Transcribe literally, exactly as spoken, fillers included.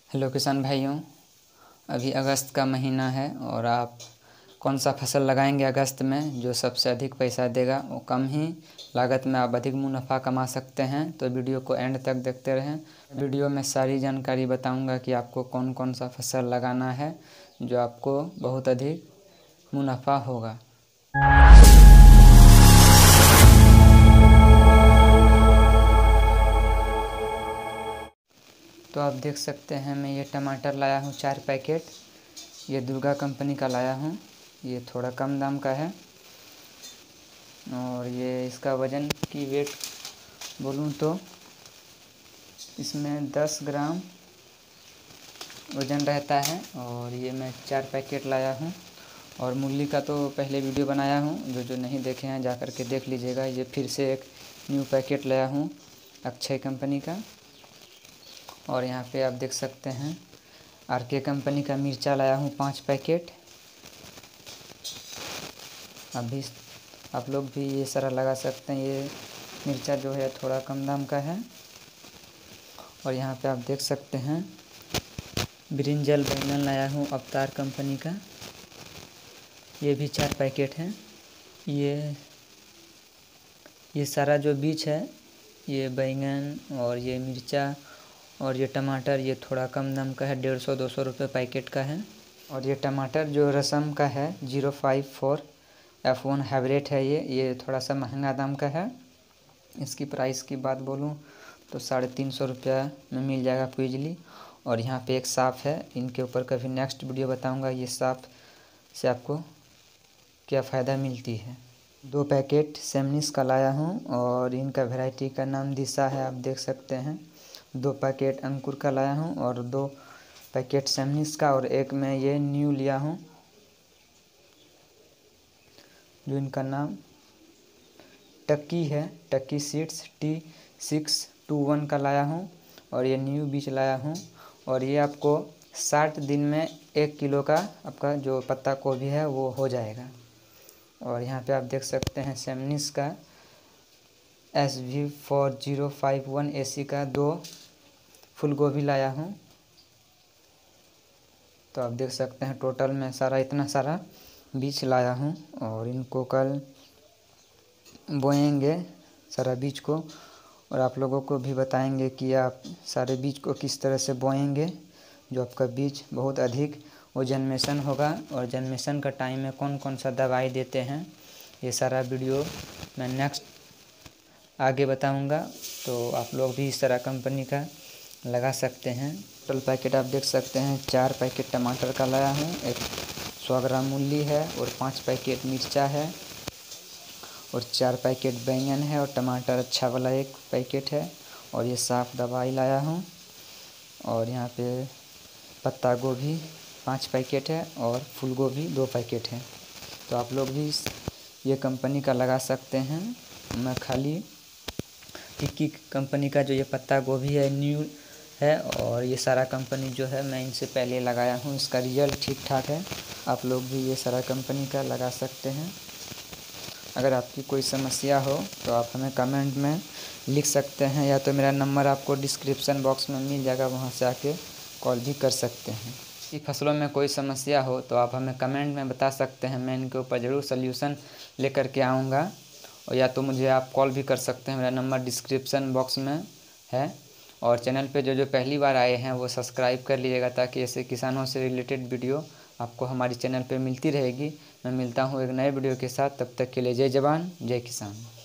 Hello किसान भाइयों, अभी अगस्त का महीना है और आप कौन सा फसल लगाएंगे अगस्त में जो सबसे अधिक पैसा देगा, वो कम ही लागत में आप अधिक मुनाफा कमा सकते हैं। तो वीडियो को एंड तक देखते रहें। वीडियो में सारी जानकारी बताऊंगा कि आपको कौन कौन सा फसल लगाना है जो आपको बहुत अधिक मुनाफा होगा। तो आप देख सकते हैं, मैं ये टमाटर लाया हूँ चार पैकेट। ये दुर्गा कंपनी का लाया हूँ। ये थोड़ा कम दाम का है और ये इसका वज़न की वेट बोलूँ तो इसमें दस ग्राम वज़न रहता है। और ये मैं चार पैकेट लाया हूँ। और मूली का तो पहले वीडियो बनाया हूँ, जो जो नहीं देखे हैं जा कर के देख लीजिएगा। ये फिर से एक न्यू पैकेट लाया हूँ अक्षय कंपनी का। और यहाँ पे आप देख सकते हैं आर के कंपनी का मिर्चा लाया हूँ पाँच पैकेट। अभी आप लोग भी ये सारा लगा सकते हैं। ये मिर्चा जो है थोड़ा कम दाम का है। और यहाँ पे आप देख सकते हैं ब्रिंजल बैंगन लाया हूँ अवतार कंपनी का। ये भी चार पैकेट हैं। ये ये सारा जो बीज है, ये बैंगन और ये मिर्चा और ये टमाटर, ये थोड़ा कम दाम का है, डेढ़ सौ दो सौ रुपये पैकेट का है। और ये टमाटर जो रसम का है zero five four F one hybrid है, ये ये थोड़ा सा महंगा दाम का है। इसकी प्राइस की बात बोलूँ तो साढ़े तीन सौ रुपया में मिल जाएगा आपको ईजिली। और यहाँ पे एक साफ़ है, इनके ऊपर कभी नेक्स्ट वीडियो बताऊँगा ये साफ़ से आपको क्या फ़ायदा मिलती है। दो पैकेट सेमनिस का लाया हूँ और इनका वैरायटी का नाम दिशा है, आप देख सकते हैं। दो पैकेट अंकुर का लाया हूँ और दो पैकेट सेमनिस का, और एक मैं ये न्यू लिया हूँ जो इनका नाम टक्की है, Takii seeds T six two one का लाया हूँ। और ये न्यू बीज लाया हूँ। और ये आपको साठ दिन में एक किलो का आपका जो पत्ता गोभी है वो हो जाएगा। और यहाँ पे आप देख सकते हैं सेमनिस का S V four zero five one A C का दो फूल गोभी लाया हूँ। तो आप देख सकते हैं टोटल में सारा इतना सारा बीज लाया हूँ। और इनको कल बोएंगे सारा बीज को, और आप लोगों को भी बताएंगे कि आप सारे बीज को किस तरह से बोएंगे जो आपका बीज बहुत अधिक वो जन्मेशन होगा। और जन्मेशन का टाइम में कौन कौन सा दवाई देते हैं, ये सारा वीडियो मैं नेक्स्ट आगे बताऊंगा। तो आप लोग भी इस तरह कंपनी का लगा सकते हैं। टोटल पैकेट आप देख सकते हैं, चार पैकेट टमाटर का लाया हूँ, एक सौ ग्राम मूली है और पाँच पैकेट मिर्चा है और चार पैकेट बैंगन है और टमाटर अच्छा वाला एक पैकेट है। और ये साफ़ दवाई लाया हूँ। और यहाँ पे पत्ता गोभी पाँच पैकेट है और फूल गोभी दो पैकेट है। तो आप लोग भी ये कंपनी का लगा सकते हैं। मैं खाली टिक्की कंपनी का जो ये पत्ता गोभी है न्यू है, और ये सारा कंपनी जो है मैं इनसे पहले लगाया हूँ, इसका रिजल्ट ठीक ठाक है। आप लोग भी ये सारा कंपनी का लगा सकते हैं। अगर आपकी कोई समस्या हो तो आप हमें कमेंट में लिख सकते हैं, या तो मेरा नंबर आपको डिस्क्रिप्शन बॉक्स में मिल जाएगा, वहाँ से आके कॉल भी कर सकते हैं। कि फसलों में कोई समस्या हो तो आप हमें कमेंट में बता सकते हैं, मैं इनके ऊपर ज़रूर सल्यूशन लेकर के आऊँगा। और या तो मुझे आप कॉल भी कर सकते हैं, मेरा नंबर डिस्क्रिप्शन बॉक्स में है। और चैनल पे जो जो पहली बार आए हैं वो सब्सक्राइब कर लीजिएगा, ताकि ऐसे किसानों से रिलेटेड वीडियो आपको हमारी चैनल पे मिलती रहेगी। मैं मिलता हूँ एक नए वीडियो के साथ, तब तक के लिए जय जवान जय किसान।